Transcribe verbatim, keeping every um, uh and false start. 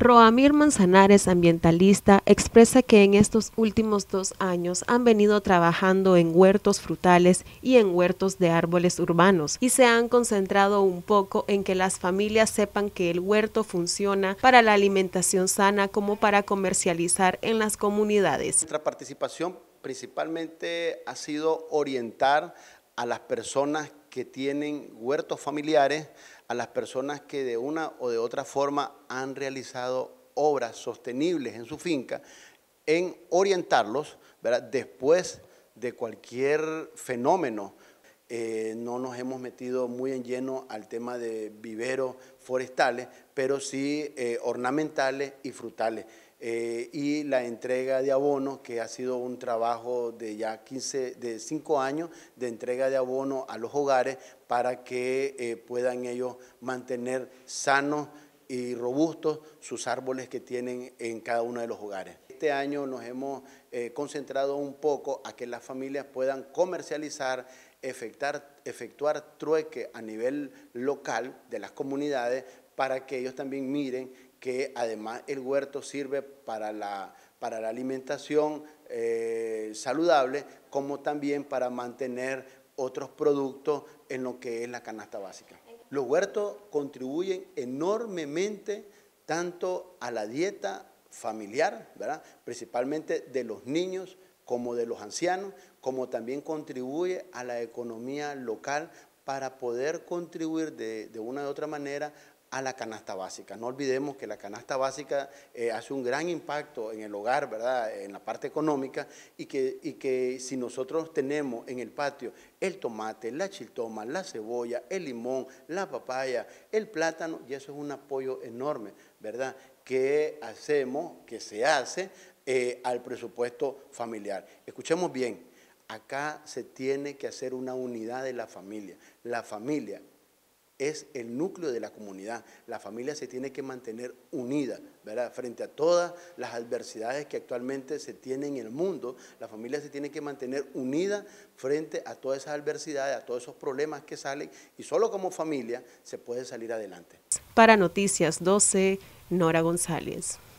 Roamir Manzanares, ambientalista, expresa que en estos últimos dos años han venido trabajando en huertos frutales y en huertos de árboles urbanos y se han concentrado un poco en que las familias sepan que el huerto funciona para la alimentación sana como para comercializar en las comunidades. Nuestra participación principalmente ha sido orientar a las personas que tienen huertos familiares, a las personas que de una o de otra forma han realizado obras sostenibles en su finca, en orientarlos, ¿verdad? Después de cualquier fenómeno. Eh, no nos hemos metido muy en lleno al tema de viveros forestales, pero sí eh, ornamentales y frutales. Eh, y la entrega de abono, que ha sido un trabajo de ya quince, de cinco años de entrega de abono a los hogares para que eh, puedan ellos mantener sanos y robustos sus árboles que tienen en cada uno de los hogares. Este año nos hemos eh, concentrado un poco a que las familias puedan comercializar, efectuar, efectuar trueque a nivel local de las comunidades para que ellos también miren que además el huerto sirve para la, para la alimentación eh, saludable, como también para mantener otros productos en lo que es la canasta básica. Los huertos contribuyen enormemente tanto a la dieta familiar, ¿verdad? Principalmente de los niños como de los ancianos, como también contribuye a la economía local para poder contribuir de, de una u otra manera a la canasta básica. No olvidemos que la canasta básica eh, hace un gran impacto en el hogar, ¿verdad? En la parte económica, y que, y que si nosotros tenemos en el patio el tomate, la chiltoma, la cebolla, el limón, la papaya, el plátano, y eso es un apoyo enorme, ¿verdad? Que hacemos, que se hace eh, al presupuesto familiar. Escuchemos bien, acá se tiene que hacer una unidad de la familia. La familia es el núcleo de la comunidad. La familia se tiene que mantener unida, ¿verdad? Frente a todas las adversidades que actualmente se tienen en el mundo, la familia se tiene que mantener unida frente a todas esas adversidades, a todos esos problemas que salen, y solo como familia se puede salir adelante. Para Noticias doce, Nora González.